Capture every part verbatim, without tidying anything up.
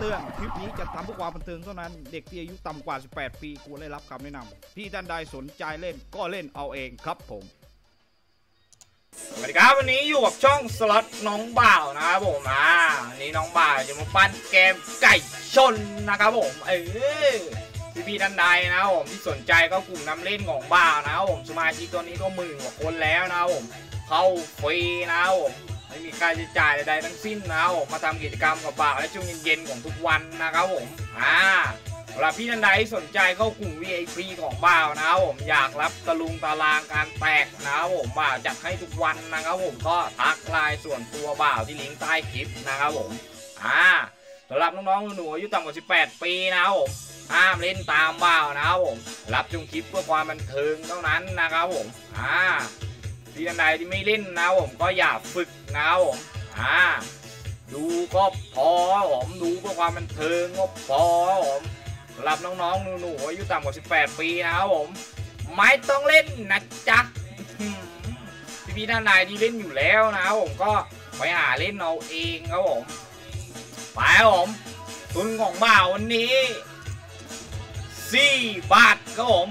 ตือนคลิปนี้จะทำเพื่อความบันเทิงเท่านั้นเด็กที่อายุต่ำกว่าสิบแปดปีควรได้รับคำแนะนำที่ท่านใดสนใจเล่นก็เล่นเอาเองครับผมสวัสดีครับวันนี้อยู่กับช่องสล็อตน้องบ่าวนะครับผมอ่าวันนี้น้องบ่าวจะมาปั้นเกมไก่ชนนะครับผมเออพี่พี่ท่านใดนะครับผมที่สนใจก็กลุ่มนำเล่นของบ่าวนะครับผมสมาชิกตัวนี้ก็หมื่นกว่าคนแล้วนะครับผมเข้าฟรีนะครับผมไม่มีค่าใช้จ่ายใดๆทั้งสิ้นนะครับผมมาทำกิจกรรมกับบ่าวและช่วงเย็นๆของทุกวันนะครับผมอ่าสำหรับพี่ท่านใดที่สนใจเข้ากลุ่ม วี ไอ พี ของบ่าวนะครับผมอยากรับตะลุงตารางการแตกนะครับผมบ่าวจัดให้ทุกวันนะครับผมก็ทักไลน์ส่วนตัวบ่าวที่ลิงก์ใต้คลิปนะครับผมอ่าสำหรับน้องๆหนูๆอายุต่ำกว่าสิบแปดปีนะครับผมห้ามเล่นตามบ่าวนะครับผมรับชมคลิปเพื่อความบันเทิงเท่านั้นนะครับผมอ่าพี่ท่านใดที่ไม่เล่นนะครับผมก็อย่าฝึกนะครับผมอ่าดูก็พอผมดูเพื่อความบันเทิงก็พอผมสำหรับน้องๆหนูๆอายุต่ำกว่าสิบแปดปีนะครับผมไม่ต้องเล่นนะจ๊ะพี่ๆท่านใดที่เล่นอยู่แล้วนะครับผมก็ไปหาเล่นเอาเองครับผมไปครับผมทุนของบ่าววันนี้สี่บาทครับผม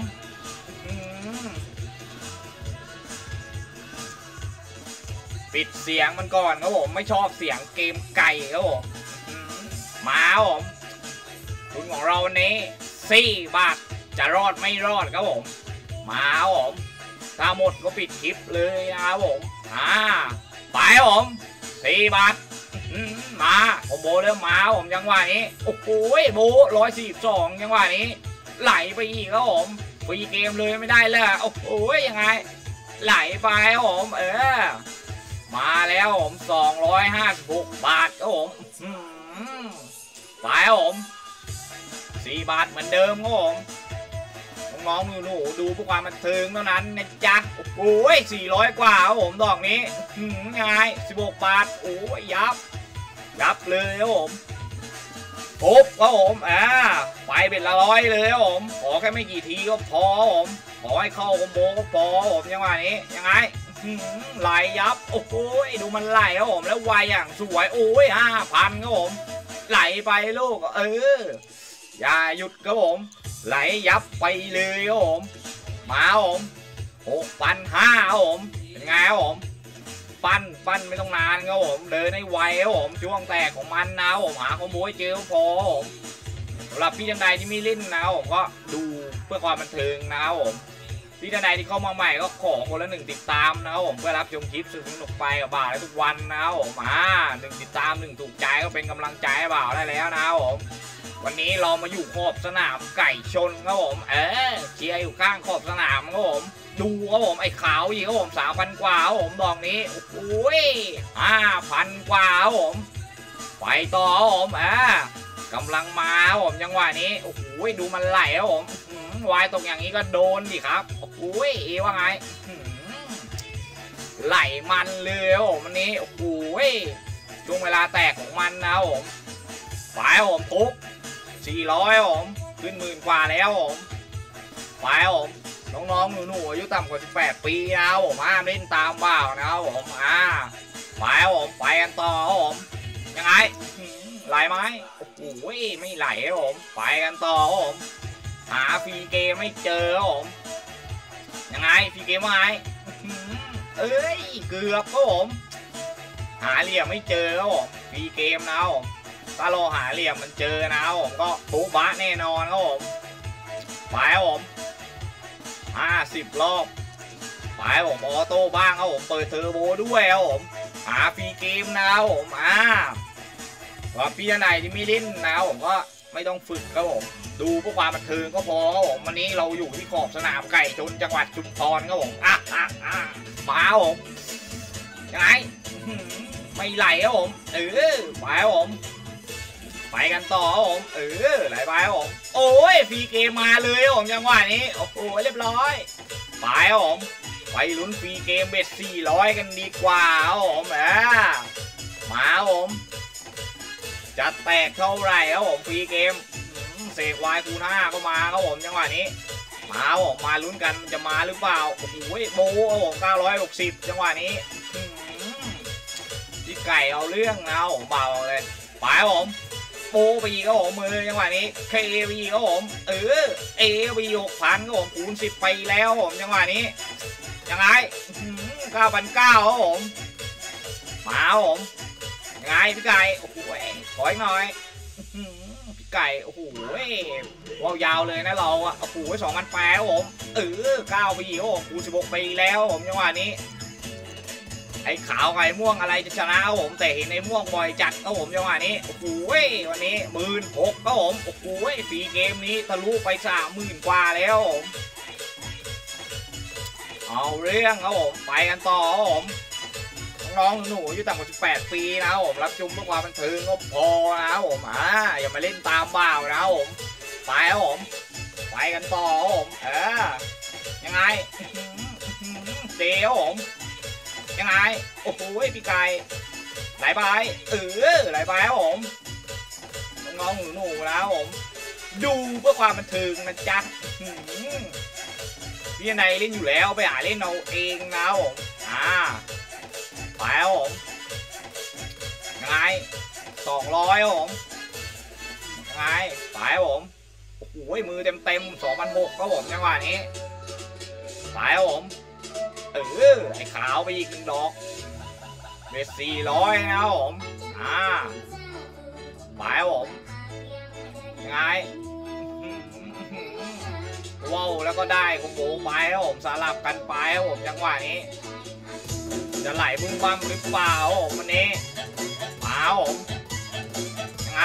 ปิดเสียงมันก่อนครับผมไม่ชอบเสียงเกมไก่ครับผมมาครับผมทุนของเราวันนี้สี่บาทจะรอดไม่รอดครับผมมาครับผมถ้าหมดก็ปิดคลิปเลยนะครับผมอ่าไปครับผมสี่บาทมาผมโบเริ่มมาผมจังหวะนี้โอ้โหโบร้อยสี่สิบสองจังหวะนี้ไหลไปอีกครับผมฟรีเกมเลยไม่ได้เลยโอ้โหยังไงไหลไปครับผมเออมาแล้วผมสองร้อยห้าสิบหกบาทครับผมไปครับผมสี่บาทเหมือนเดิมครับผมน้องๆหนูๆดูเพื่อความบันเทิงเท่านั้นนะจ๊ะโอ้โหสี่ร้อยกว่าครับผมดอกนี้ไงสิบหกบาทโอ้ยยับยับเลยครับผมปุ๊บครับผมอ่าไปเป็นละร้อยเลยครับผมขอแค่ไม่กี่ทีก็พอผมขอให้เข้าคอมโบก็พอผมยังไงนี้ยังไงไหลยับโอ้โหดูมันไหลครับผมแล้วไวอย่างสวยโอ้ยห้าพันครับผมไหลไปลูกเอออย่าหยุดครับผมไหลยับไปเลยครับผมมาครับผมหกพันห้าครับผมเป็นไงครับผมปั้นปั้นไม่ต้องนานครับผมเดินให้ไวครับผมช่วงแตกของมันนะผมหาคอมโบให้เจอพอผมสำหรับพี่ท่านใดที่ไม่เล่นนะผมก็ดูเพื่อความบันเทิงนะครับผมพี่ท่านใดที่เข้ามาใหม่ก็ขอคนละหนึ่งติดตามนะครับผมเพื่อรับชมคลิปสนุกไปกับบ่าวได้ทุกวันนะครับผมอ่าหนึ่งติดตามหนึ่งถูกใจก็เป็นกำลังใจให้บ่าวได้แล้วนะครับผมวันนี้เรามาอยู่ขอบสนามไก่ชนครับผมเออเชียร์อยู่ข้างขอบสนามครับผมดูครับผมไอ้ขาวอีกครับผมสามพันกว่าครับผมดอกนี้โอ้โหห้าพันกว่าครับผมไปต่อครับผมอ่ากำลังมาครับผมจังหวะนี้โอ้โหดูมันไหลครับผมวายตกอย่างนี้ก็โดนดิครับโอ้โหเอว่าไงไหลมันเลยครับผมวันนี้โอ้โหช่วงเวลาแตกของมันนะครับผมไปครับผมทุบสี่ร้อยผมขึ้นหมื่นกว่าแล้วผมไปผมน้องๆหนูๆอายุต่ำกว่าสิบแปดปีนะครับผมห้ามเล่นตามบ่าวนะครับผมอ่าไปผมไปกันต่อผมยังไงไหลไหมโอ้โหไม่ไหลผมไปกันต่อผมหาฟรีเกมไม่เจอผมยังไงฟรีเกมว่าไงเอ้ยเกือบครับผมหาเหลี่ยมไม่เจอครับผมฟรีเกมนะผมถ้าเราหาเหลี่ยมมันเจอนะผมก็ปุ๊บะแน่นอนครับผมไปครับผมห้าสิบรอบไปผมออโต้บ้างครับผมเปิดเทอร์โบด้วยครับผมหาฟรีเกมนะครับผมอ่าว่าพี่ท่านใดที่ไม่เล่นนะผมก็ไม่ต้องฝึกครับผมดูเพื่อความบันเทิงก็พอครับผมวันนี้เราอยู่ที่ขอบสนามไก่ชนจังหวัดชุมพรครับผมอ่ะอ่ะอ่ะมาครับผมยังไงไม่ไหลครับผมเออไปครับผมไปกันต่อครับผมเออไหลไปครับผมโอ้ยฟรีเกมมาเลยครับผมจังหวะนี้โอ้โหเรียบร้อยไปครับผมไปลุ้นฟรีเกมเบ็ดสี่ร้อยกันดีกว่าครับผมอ่ามาครับผมจะแตกเท่าไหร่ครับผมฟรีเกมเสกวายคูณห้าก็มาครับผมจังหวะนี้มาครับผมมาลุ้นกันจะมาหรือเปล่าโอ้โหโบครับผมเก้าร้อยหกสิบจังหวะนี้พี่ไก่เอาเรื่องนะผมเบาเลยไปครับผมโปไปอีกครับผมมือจังหวะนี้เคบีครับผมเออเอบีหกพันครับผมคูณสิบไปแล้วผมจังหวะนี้ยังไงเก้าพันเก้าครับผมมาครับผมยังไงพี่ไก่โอ้โหขออีกหน่อยพี่ไก่โอ้โหว้าวยาวเลยนะเราอ่ะโอ้โหสองพันแปดครับผมเออเก้าไปอีกครับผมคูณสิบหกไปแล้วผมจังหวะนี้ไอ้ขาวไอ้ม่วงอะไรจะชนะครับผมแต่เห็นไอ้ม่วงบ่อยจัดครับผมจังหวะนี้โอ้โหวันนี้หมื่นหกครับผมโอ้โหฟรีเกมนี้ทะลุไปสามหมื่นกว่าแล้วผมเอาเรื่องครับผมไปกันต่อครับผมน้องหนูอายุต่ำกว่าสิบแปดปีนะครับผมรับชมเพื่อความบันเทิงก็พอนะครับผมอ่าอย่ามาเล่นตามบ่าวนะครับผมไปครับผมไปกันต่อครับผมเออยังไงเดี๋ยวผมยังไงโอ้โหพี่ไก่ไหลไปเออไหลไปครับผมน้องหนูหนูนะครับผมดูเพื่อความบันเทิงนะจ๊ะพี่นายเล่นอยู่แล้วไปหาเล่นเอาเองนะครับผมอ่าไปครับผมยังไงสองร้อยครับผมยังไงไปครับผมโอ้โหมือเต็มเต็มสองพันหกครับผมจังหวะนี้ไปครับผมเออไอ้ขาวไปอีกหนึ่งดอกเบสสี่ร้อยนะครับผมอ่าไปครับผมยังไงว้าวแล้วก็ได้คอมโบไปครับผมสลับกันไปครับผมจังหวะนี้จะไหลบึ้มบั้มหรือเปล่าผมวันนี้มาครับผมยังไง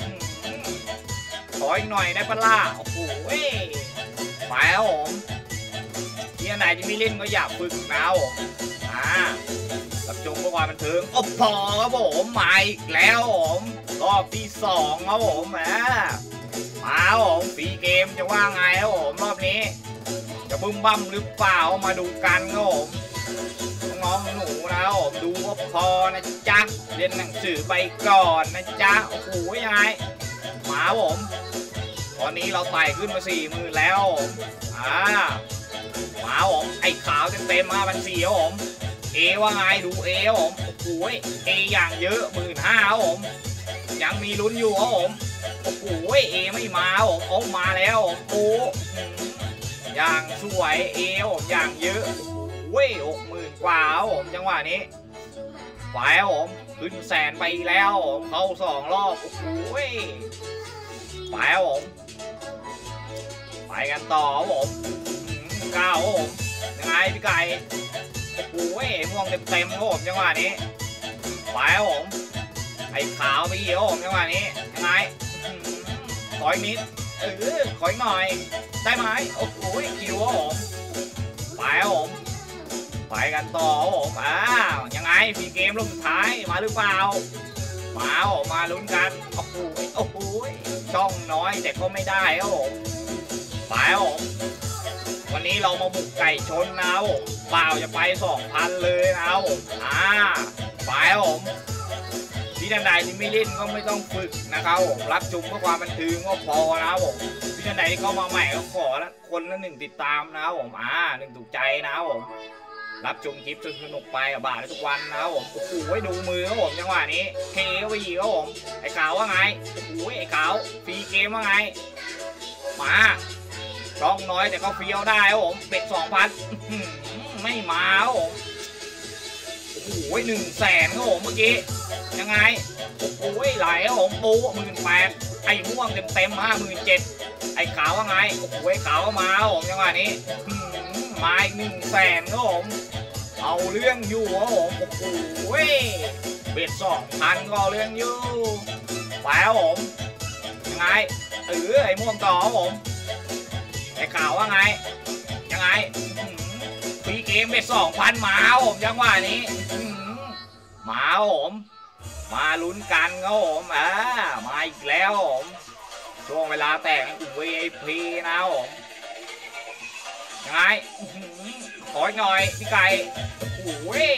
ขออีกหน่อยได้ปะล่ะโอ้โหไปครับผมที่ไหนที่ไม่เล่นก็อย่าฝึกนะผมอ่ารับชมเพื่อความบันเทิงโอ้พอครับผมมาอีกแล้วผมรอบที่สองครับผมแหมมาผมฟรีเกมจะว่าไงครับผมรอบนี้จะบึ้มบั้มหรือเปล่ามาดูกันครับผมน้องหนูนะผมดูก็พอนะจ๊ะเรียนหนังสือไปก่อนนะจ๊ะโอ้โหยังไงมาผมตอนนี้เราไต่ขึ้นมาสี่หมื่นแล้วผมอ่ามาผมไอ้ขาวเต็มเต็มมาพันสี่ครับผมเอว่าไงดูเอครับผมโอ้โหเออย่างเยอะหมื่นห้าครับผมยังมีลุ้นอยู่ครับผมโอ้โหเอไม่มาผมโอ้มาแล้วโอ้อย่างสวยเอผมอย่างเยอะเว้ยหกหมื่นกว่าครับผมจังหวะนี้ไปครับผมขึ้นแสนไปแล้วผมเข้าสองรอบโอ้โหไปครับผมไปกันต่อครับผมเก้าครับผมยังไงพี่ไก่โอ้โหม่วงเต็มเต็มครับผมจังหวะนี้ไปครับผมไอ้ขาวไปเหี่ยวผมจังหวะนี้ยังไงขออีกนิดเออขออีกหน่อยได้ไหมโอ้โหคิวครับผมไปครับผมไปกันต่อครับผมอ้าวยังไงฟรีเกมรอบสุดท้ายมาหรือเปล่ามาออกมาลุ้นกันโอ้โหโอ้โหช่องน้อยแต่ก็ไม่ได้ครับผมไปครับผมวันนี้เรามาบุกไก่ชนนะครับผมเปล่าจะไปสองพันเลยนะครับผมอ่าไปครับผมพี่ท่านใดที่ไม่เล่นก็ไม่ต้องฝึกนะครับผมรับชมเพื่อความบันเทิงก็พอนะครับผมพี่ท่านใดที่เข้ามาใหม่ก็ขอละคนละหนึ่งติดตามนะครับผมอ่าหนึ่งถูกใจนะครับผมรับชมคลิปสนุกไปกับบาททุกวันนะครับผมโอ้โหดูมือครับผมจังหวะนี้เคก็ไปอีกครับผมไอ้ขาวว่าไงโอ้โหไอ้ขาวฟรีเกมว่าไงมาช่องน้อยแต่ก็เฟี้ยวได้ครับผมเป็ดสองพันไม่มาครับผมโอ้โหหนึ่งแสนครับผมเมื่อกี้ยังไงโอ้โหไหลครับผมปูหมื่นแปดไอ้ม่วงเต็มเต็มห้าหมื่นเจ็ดไอ้ขาวว่าไงโอ้โหไอ้ขาวมาครับผมจังหวะนี้มาอีกหนึ่งแสนครับผมเอาเรื่องอยู่ครับผมโอ้โหเบ็ดสองพันก็เอาเรื่องอยู่ไปครับผมยังไงเออไอ้ม่วงต่อครับผมไอ้ขาวว่าไงยังไงฟรีเกมเบ็ดสองพันมาครับผมจังหวะนี้มาครับผมมาลุ้นกันครับผมอ่ามาอีกแล้วผมช่วงเวลาแต่งกลุ่ม วี ไอ พี นะครับผมยังไงขอหน่อยพี่ไก่โอ้ย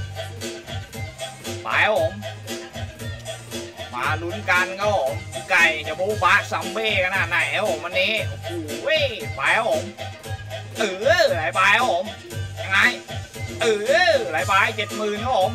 ไปครับผมมาลุ้นกันครับผมพี่ไก่จะบูบาซัมเบ้ขนาดไหนครับผมวันนี้โอ้ยไปครับผมเออไหลไปครับผมยังไงเออไหลไปเจ็ดหมื่นครับผม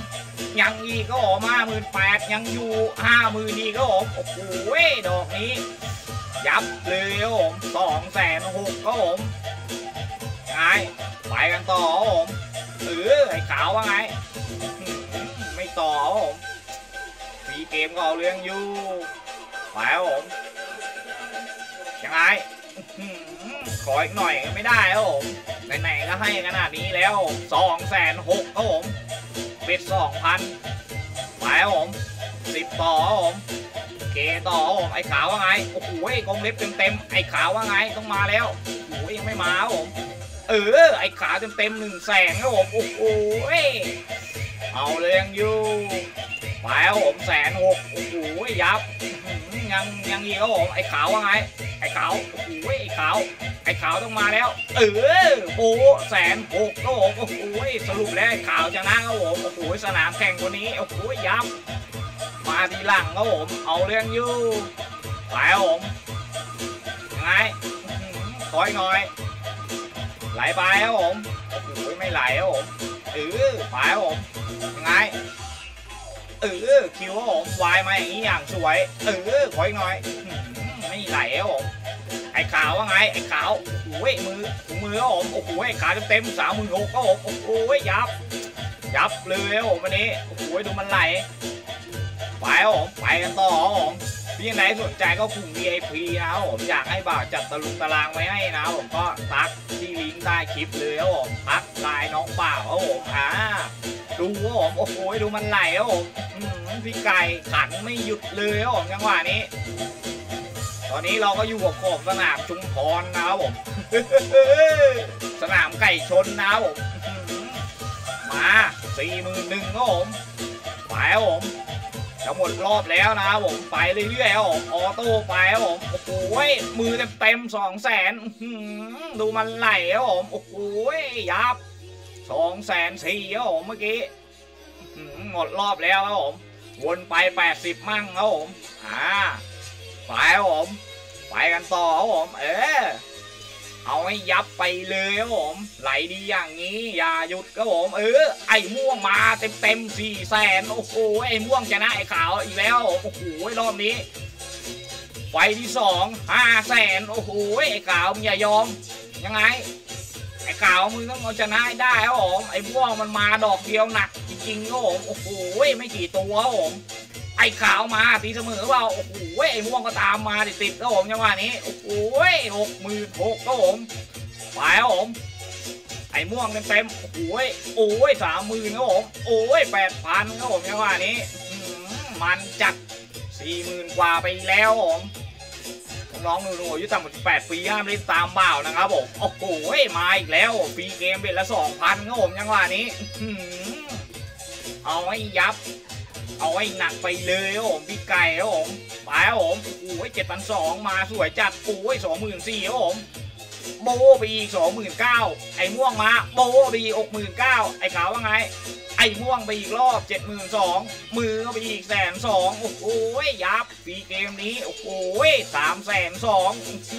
ยังอีกก็ผมห้าหมื่นแปดยังอยู่ห้าหมื่นอีกก็ผมโอ้โหดอกนี้ยับเลยครับผมสองแสนหกก็ผมไงไปกันต่อครับผมเออไอ้ขาวว่าไงไม่ต่อครับผมฟรีเกมก็เอาเรื่องอยู่ไปครับผมยังไงขออีกหน่อยก็ไม่ได้ครับผมไหนๆก็ให้ขนาดนี้แล้วสองแสนหกครับผมปิดสองพันไปครับผมสิบต่อครับผมเกต่อครับผมไอ้ขาวว่าไงโอ้โหกองเล็บเต็มๆไอ้ขาวว่าไงต้องมาแล้วโอ้โหยังไม่มาครับผมเออไอ้ขาวเต็มๆหนึ่งแสนครับผมโอ้โหเอาเลยยังอยู่ไปครับผมแสนหกโอ้โหยับยังยังอีกครับผมไอ้ขาวว่าไงไอ้ขาวโอ้โหไอ้ขาวไอ้ขาวต้องมาแล้วเออโอ้แสนหกครับผมโอ้โหสรุปแล้วไอ้ขาวชนะครับผมโอ้โหสนามแข่งคนนี้โอ้โหยับมาทีหลังครับผมเอาเรื่องอยู่ไปครับผมยังไงคอยหน่อยไหลไปครับผมโอ้โหไม่ไหลครับผมเออไปครับผมยังไงเออคิวครับผมวายมาอย่างนี้อย่างสวยเออคอยหน่อยไม่ไหลครับผมไอ้ขาวว่าไงไอ้ขาวโอ้โหมือถุงมือครับผมโอ้โหไอ้ขาเต็มสามหมื่นหกครับผมโอ้โหยับยับเลยครับผมวันนี้โอ้โหดูมันไหลไปครับผมไปกันต่อครับผมพี่ไหนสนใจก็กลุ่ม วี ไอ พี นะครับผมอยากให้บ่าวจัดตะลุงตารางไว้ให้นะผมก็ทักที่ลิงก์ใต้คลิปเลยครับผมทักไลน์น้องบ่าวครับผมอ่าดูครับผมโอ้โหดูมันไหลครับผมพี่ไก่ขันไม่หยุดเลยครับผมจังหวะนี้ตอนนี้เราก็อยู่กับขอบสนามชุมพรนะครับผม สนามไก่ชนนะครับผมมาสี่หมื่นหนึ่งครับผมไปครับผมจะหมดรอบแล้วนะครับผมไปเรื่อยๆครับผมออโต้ไปครับผมโอ้โหมือเต็มๆสองแสนดูมันไหลครับผมโอ้โหยับสองแสนสี่ครับผมเมื่อกี้หมดรอบแล้วครับผมวนไปแปดสิบมั่งครับผมอ่าไปครับผมไปกันต่อครับผมเออเอาให้ยับไปเลยครับผมไหลดีอย่างนี้อย่าหยุดครับผมเออไอ้ม่วงมาเต็มเต็มสี่แสนโอ้โหไอ้ม่วงชนะไอ้ขาวอีกแล้วโอ้โหรอบนี้ไฟที่สองห้าแสนโอ้โหไอ้ขาวมึงอย่ายอมยังไงไอ้ขาวมึงต้องเอาชนะให้ได้ครับผมไอ้ม่วงมันมาดอกเดียวหนักจริงๆครับผมโอ้โหไม่กี่ตัวครับผมไอ้ขาวมาตีเสมอเปล่าโอ้โหไอ้ม่วงก็ตามมาติดๆครับผมจังหวะนี้โอ้โหหกหมื่นหกครับผมไปครับผมไอ้ม่วงเต็มๆโอ้โหโอ้ยสามหมื่นครับผมโอ้ยแปดพันครับผมจังหวะนี้มันจัดสี่หมื่นกว่าไปแล้วผมน้องหนูๆอายุต่ำกว่าสิบแปดปีห้ามเล่นตามบ่าวนะครับผมโอ้โหมาอีกแล้วฟรีเกมเป็นละสองพันครับผมจังหวะนี้เอาให้ยับเอาไว้หนักไปเลยครับผมพี่ไก่ครับผมไปครับผมโอ้ยเจ็ดพันสองมาสวยจัดโอ้ยสองหมื่นสี่ครับผมโบไปอีกสองหมื่นเก้าไอ้ม่วงมาโบไปอีกหกหมื่นเก้าไอ้ขาวว่าไงไอ้ม่วงไปอีกรอบเจ็ดหมื่นสองมือก็ไปอีกแสนสองโอ้โหยับปีเกมนี้โอ้โหสามแสนสอง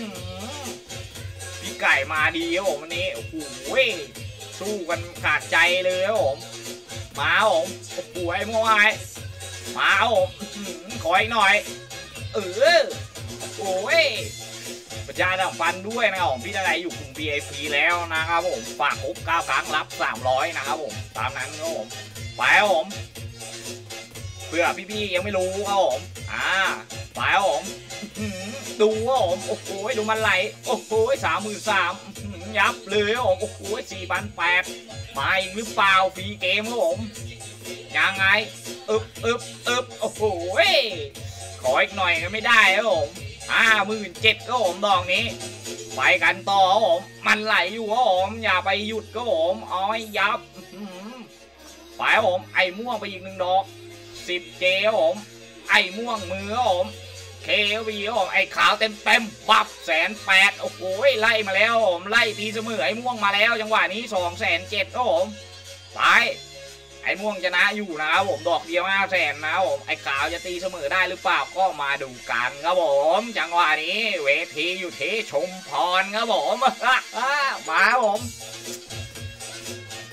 พี่ไก่มาดีครับผมวันนี้โอ้โหสู้กันขาดใจเลยครับผมมาผมโอ้โหไอ้ม่วงไงมาผมขออีกหน่อยเออโอ้ยประชาสัมพันธ์ด้วยนะครับผมพี่อะไรอยู่กลุ่ม วี ไอ พี แล้วนะครับผมฝากครบเก้าครั้งรับสามร้อยนะครับผมตามนั้นครับผมไปครับผมเพื่อพี่ๆยังไม่รู้ครับผมอ่าไปครับผมดูครับผมโอ้โหดูมันไหลโอ้โหสามหมื่นสามยับเลยครับผมโอ้โหสี่พันแปดมาอีกหรือเปล่าฟรีเกมครับผมยังไงอึบอึบอึบโอ้โหขออีกหน่อยก็ไม่ได้ครับผมห้าหมื่นเจ็ดก็ผมดอกนี้ไปกันต่อครับผมมันไหลอยู่ครับผมอย่าไปหยุดครับผมเอาให้ยับไปครับผมไอ้ม่วงไปอีกหนึ่งดอกสิบเจครับผมไอ้ม่วงมือครับผมเควีครับผมไอ้ขาวเต็มเต็มปับแสนแปดโอ้โหไล่มาแล้วผมไล่ตีเสมอไอ้ม่วงมาแล้วจังหวะนี้สองแสนเจ็ดครับผมไปไอ้ม่วงชนะอยู่นะครับผมดอกเดียวห้าแสนนะครับผมไอ้ขาวจะตีเสมอได้หรือเปล่าก็มาดูกันครับผมจังหวะนี้เวทีอยู่ที่ชุมพรครับผมมาผมมา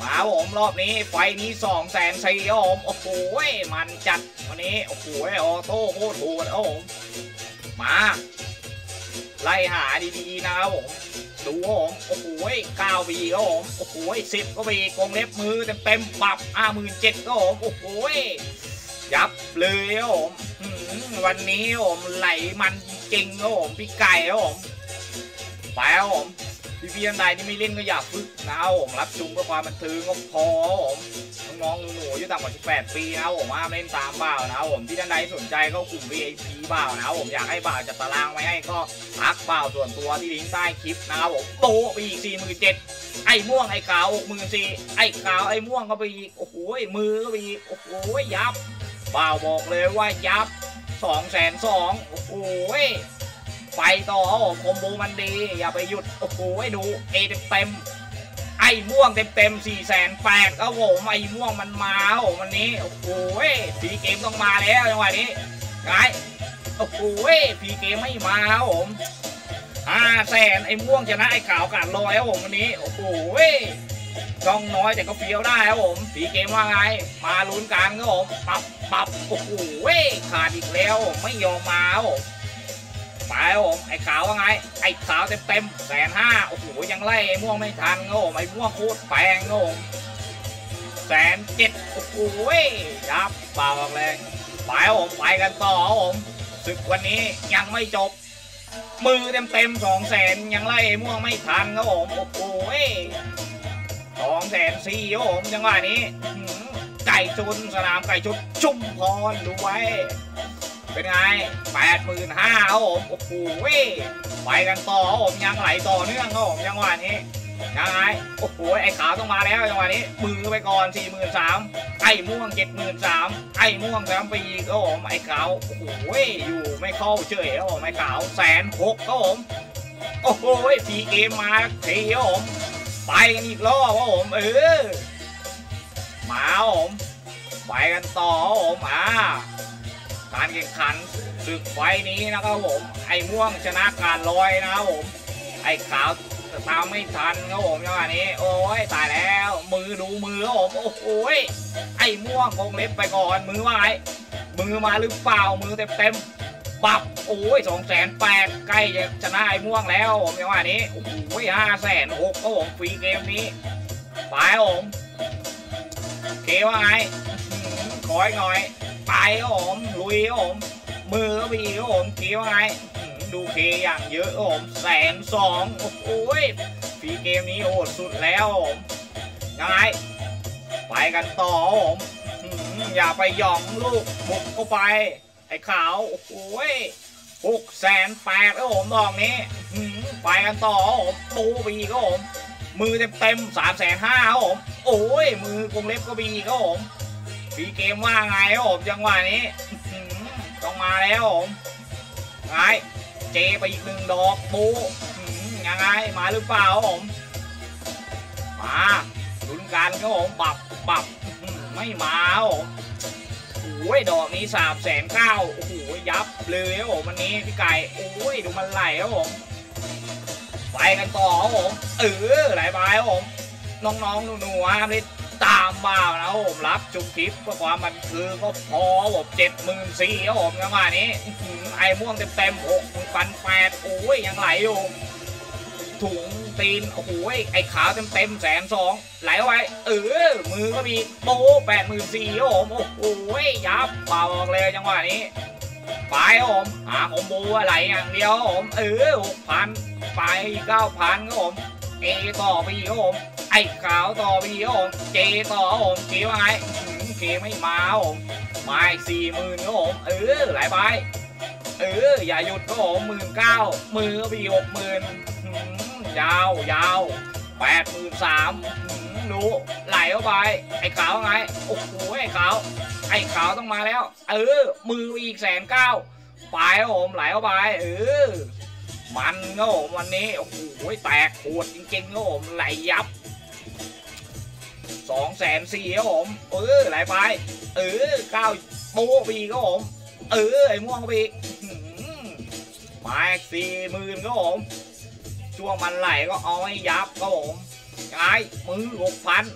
มาผมรอบนี้ไฟนี้สองแสนสี่ครับผมโอ้โหมันจัดวันนี้โอ้โหออโต้โคตรโหดครับผมมาไล่หาดีๆนะครับผมดูครับผมโอ้โหเก้าบีครับผมโอ้โหสิบก็บีกงเล็บมือเต็มๆปรับห้าหมื่นเจ็ดครับผมโอ้โหยับเลยครับผมวันนี้ผมไหลมันจริงครับผมพี่ไก่ครับผมไปครับผมพี่พี่ท่านใดที่ไม่เล่นก็อย่าฝึกนะครับผมรับชมเพื่อความบันเทิงก็พอครับผมน้องๆหนูๆอายุต่ำกว่าสิบแปดปีนะครับผมห้ามเล่นตามบ่าวนะครับผมที่ท่านใดสนใจก็กลุ่ม วี ไอ พี บ่าวนะครับผมอยากให้บ่าวจัดตารางไว้ให้ก็ทักบ่าวส่วนตัวที่ลิงก์ใต้คลิปนะครับผมโตไปอีกสี่หมื่นเจ็ดไอ้ม่วงไอ้ขาวหกหมื่นสี่ไอ้ขาวไอ้ม่วงก็ไปอีกโอ้โหมือก็ไปอีกโอ้โหยับบ่าวบอกเลยว่ายับสองแสนสองโอ้โหไปต่อคอมโบมันดีอย่าไปหยุดโอ้โหดูเอเต็มไอ้ม่วงเต็มเต็มสี่แสนแปดครับผมไอ้ม่วงมันมาโอ้วันนี้โอ้โหพีเกมต้องมาแล้วจังหวะนี้ไงโอ้โหพีเกมไม่มาครับผมห้าแสนไอ้ม่วงชนะไอ้ขาวกัดลอยครับผมวันนี้โอ้โหกองน้อยแต่ก็เฟี้ยวได้ครับผมพีเกมว่าไงมาลุ้นกันครับผมปับปับโอ้โหขาดอีกแล้วไม่ยอมมาครับผมไปครับผมไอ้ขาวว่าไงไอ้ขาวเต็มเต็มแสนห้าโอ้โหยังไล่ไอ้ม่วงไม่ทันครับผมไอ้ม่วงโคตรแปลงครับผมแสนเจ็ดโอ้โหยับเปล่าแรงไปครับผมไปกันต่อครับผมศึกวันนี้ยังไม่จบมือเต็มเต็มสองแสนยังไล่ไอ้ม่วงไม่ทันครับผมโอ้โหสองแสนสี่ครับผมจังหวะนี้ไก่จุนสนามไก่จุนชุมพรดูไว้เป็นไงแปดหมื่นห้าครับผมโอ้โหไปกันต่อครับผมยังไหลต่อเนื่องครับผมจังหวะนี้ยังไงโอ้โหไอ้ขาวต้องมาแล้วจังหวะนี้มือไปก่อนสี่หมื่นสามไอ้ม่วงเจ็ดหมื่นสามไอ้ม่วงสามปีครับผมไอ้ขาวโอ้โหอยู่ไม่เข้าเฉยครับผมไอ้ขาวแสนหกครับผมโอ้โหพีเกมมาทีครับผมไปกันอีกรอบครับผมเออมาครับผมไปกันต่อครับผมอ่าการแข่งขันศึกไฟนี้นะครับผมไอ้ม่วงชนะการลอยนะครับผมไอ้ขาวตามไม่ทันครับผมจังหวะนี้โอ้ยตายแล้วมือดูมือครับผมโอ้โหไอ้ม่วงคงเล็บไปก่อนมือว่าไงมือมาหรือเปล่ามือเต็มเต็มปับโอ้ยสองแสนแปดใกล้จะชนะไอ้ม่วงแล้วผมจังหวะนี้โอ้โหห้าแสนหกครับผมฟรีเกมนี้ไปครับผมเคว่าไงขอให้หน่อยไปครับผมลุยครับผมมือก็มีครับผมเคว่าไงดูเคอย่างเยอะครับผมแสนสองโอ้โหฟรีเกมนี้โหดสุดแล้วผมยังไงไปกันต่อผมอย่าไปหย่องลูกบุกเข้าไปไอ้ขาวโอ้โหหกแสนแปดครับผมดอกนี้ไปกันต่อผมตูบีครับผมมือเต็มเต็มสามแสนห้าครับผมโอ้ยมือกงเล็บก็บีครับผมฟรีเกมว่าไงครับผมจังหวะนี้ต้องมาแล้วผมไงเจไปอีกหนึ่งดอกปูยังไงมาหรือเปล่าครับผมมาลุ้นกันครับผมปับปับไม่มาครับผมโอ้ยดอกนี้สามแสนเก้าโอ้โหยับเลยครับผมวันนี้พี่ไก่โอ้ยดูมันไหลครับผมไปกันต่อครับผมเออไหลไปครับผมน้องๆหนูๆครับตามบ่าวนะผมรับจุคลิปเพื่อความบันเทิงก็พอผมเจ็ดหมื่นสี่ครับผมจังหวะนี้ไอ้ม่วงเต็มๆหกพันแปดโอ้ยยังไหลอยู่ถุงตีนโอ้โหไอ้ขาวเต็มๆแสนสองไหลไว้เออมือก็มีโตแปดหมื่นสี่ครับผมโอ้โหยับเปล่าออกเลยจังหวะนี้ไปครับผมหาของบูอะไรอย่างเดียวครับผมเออหกพันไปเก้าพันครับผมเอต่อไปอีกครับผมไอ้ขาวต่อไปอีกครับผมเจต่อครับผมเจว่าไงเคไม่มาครับผมมาสี่หมื่นครับผมเออไหลไปเอออย่าหยุดครับผมหมื่นเก้ามือก็มีหกหมื่นยาวยาวแปดหมื่นสามดูไหลเข้าไปไอ้ขาวไงโอ้โหไอ้ขาวไอ้ขาวต้องมาแล้วเออมืออีกแสนเก้าไปครับผมไหลเข้าไปเออมันครับผมวันนี้โอ้โหแตกโหดจริงๆครับผมไหลยับสองแสนสี่ครับผมเออไหลไปเออเก้าโบบีครับผมเออไอ้ม่วงบีมาสี่หมื่นครับผมช่วงมันไหลก็เอาให้ยับครับผมไงมือหกพัน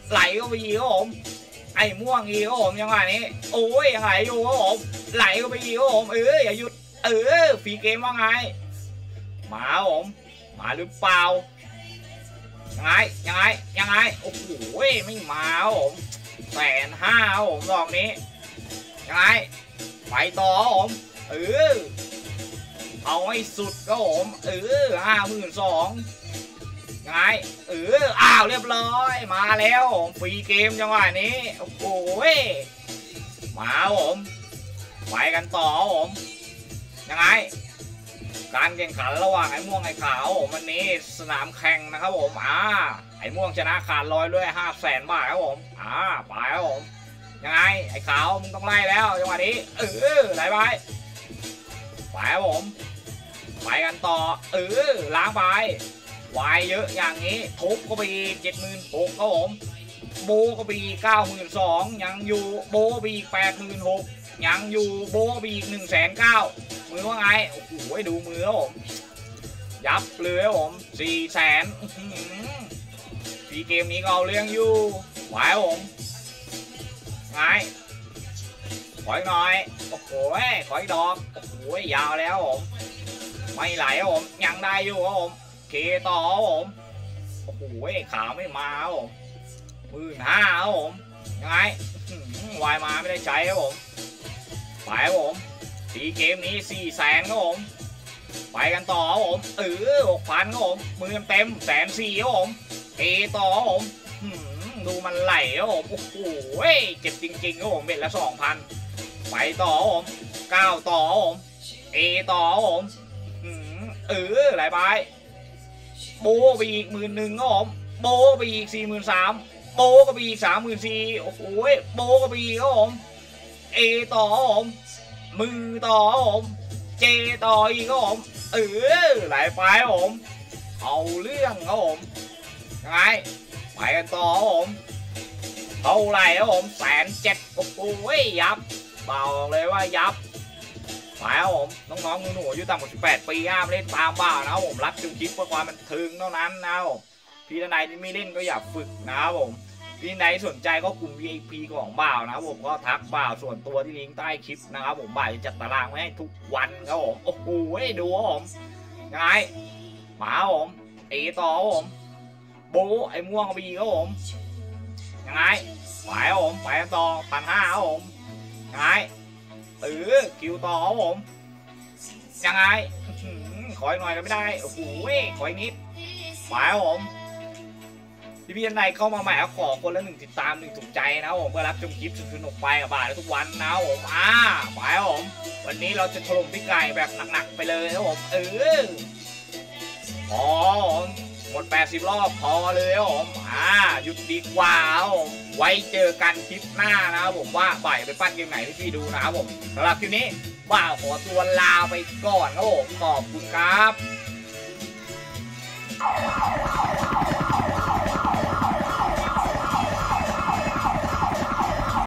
ไหลก็ไปอีกครับผมไอ้ม่วงอีกครับผมยังไงนี้โอ้ยยังไงอยู่ครับผมไหลก็ไปอีกครับผมเอออย่าหยุดเออฟรีเกมว่าไงมาครับผมมาหรือเปล่ายังไงยังไงยังไงโอ้โหไม่มาครับผมแสนห้าครับผมดอกนี้ยังไงไปต่อครับผมเออเอาให้สุดครับผมเออห้าหมื่นสองยังไงเอออ้าวเรียบร้อยมาแล้วฟรีเกมจังหวะนี้โอ้โหมาผมไปกันต่อผมยังไงการแข่งขันระหว่างไอ้ม่วงไอ้ขาวผมวันนี้สนามแข่งนะครับผมอ่าไอ้ม่วงชนะขาดลอยด้วยห้าแสนบาทครับผมอ่าไปครับผมยังไงไอ้ขาวมึงต้องไล่แล้วจังหวะนี้เออไหลไปไปครับผมไปกันต่อเออล้างไปวายเยอะอย่างนี้ทุบก็ไปเจ็ดหมื่นหกครับผมโบก็ไปเก้าหมื่นสองยังอยู่โบไปอีกแปดหมื่นหกยังอยู่โบไปอีกหนึ่งแสนเก้ามือว่าไงโอ้โหดูมือครับผมยับเลยครับผมสี่แสนฟีเกมนี้ก็เอาเรื่องอยู่ไหวครับผมไงขออีกหน่อยโอ้โหขออีกดอกโอ้โหยาวแล้วผมไม่ไหลครับผมยังได้อยู่ครับผมเคต่อครับผมโอ้โหขาไม่มาครับผมหมื่นห้าครับผมยังไงวายมาไม่ได้ใช้ครับผมไปครับผมสีเกมนี้สี่แสนครับผมไปกันต่อครับผมเออหกพันครับผมมือเต็มแสนสี่ครับผมเคต่อครับผมดูมันไหลครับผมโอ้โหเจ็บจริงๆครับผมเบ็ดละสองพันไปต่อครับผมเก้าต่อครับผมเอต่อครับผมเออไหลไปโบไปอีกหมื่นหนึ่งครับผมโบไปอีกสี่หมื่นสามโบก็ไปอีกสามหมื่นสี่โอ้โหโบก็ไปอีกครับผมเอต่อครับผมมือต่อครับผมเจต่ออีกครับผมเออไหลไปครับผมเอาเรื่องครับผมยังไงไปกันต่อครับผมเท่าไหร่ครับผมแสนเจ็ดโอ้โหยับบอกเลยว่ายับไปครับผมน้องๆหนูๆอายุต่ำกว่าสิบแปดปีห้ามเล่นตามบ้านะครับผมรับจุดจิ๊บเพื่อความบันเทิงเท่านั้นนะครับพี่ท่านใดที่ไม่เล่นก็อย่าฝึกนะครับผมพี่ท่านใดสนใจก็กลุ่ม วี ไอ พี ของบ่าวนะครับผมก็ทักบ่าวส่วนตัวที่ลิงก์ใต้คลิปนะครับผมบ่าวจะจัดตารางไว้ให้ทุกวันครับผมโอ้โหดูครับผมยังไงมาครับผมเอต่อครับผมโบไอ้ม่วงบีครับผมยังไงไปครับผมไปต่อพันห้าครับผมยังไงเออคิวต่อครับผมยังไงขออีกหน่อยก็ไม่ได้โอ้โหขออีกนิดไปครับผมพี่พี่ท่านใดเข้ามาใหม่ก็ขอคนละหนึ่งติดตามหนึ่งถูกใจนะผมเพื่อรับชมคลิปสนุกๆไปกับบ่ายทุกวันนะผมอ่าไปครับผมวันนี้เราจะถล่มพี่ไก่แบบหนักๆไปเลยนะผมเออพอหมดแปดสิบรอบพอเลยครับผมอ่าหยุดดีกว่าครับผมไว้เจอกันคลิปหน้านะครับผมว่าบ่ายไปปั้นเกมไหนพี่พี่ดูนะครับผมสำหรับคลิปนี้บ่าวขอตัวลาไปก่อนครับผมขอบคุณครับ